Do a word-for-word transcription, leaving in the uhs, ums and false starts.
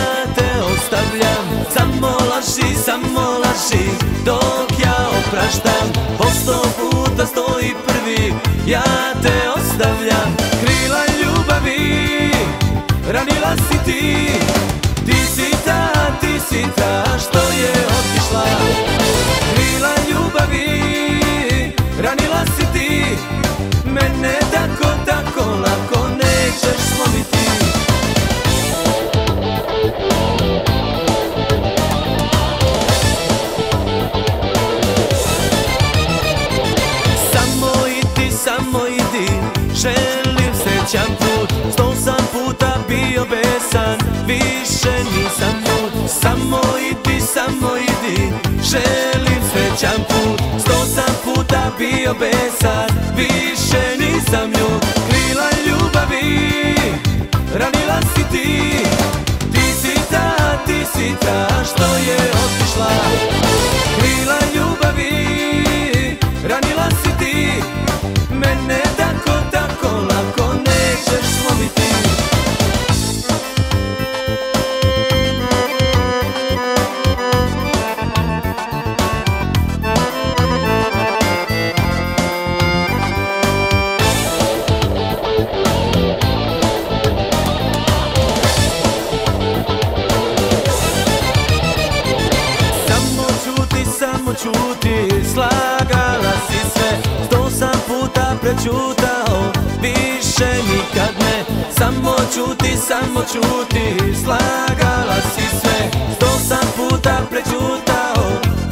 te ostavljam. Samo laži, samo laži, dok ja opraštam. Po sto puta stoji prvi, ja te ostavljam. Krila ljubavi, ranila si ti. Ti si ta, ti si ta što je otišla. Krila ljubavi, ranila si ti. Mene tako, tako lako nećeš slomiti. Samo idi, samo idi, želim srećan put. Sto sam puta bio besan, više nisam ljud. Samo idi, samo idi, želim srećan put. Sto sam puta bio besan, više nisam ljud. Krila ljubavi, ranila si ti. Ti si ta, ti si ta što je otišla. Krila ljubavi, ranila si ti. Mene tako, tako lako nećeš slomiti. Samo čuti, slagala si sve. Sto sam puta prečutao, više nikad ne. Samo čuti, samo čuti, slagala si sve. Sto sam puta prečutao,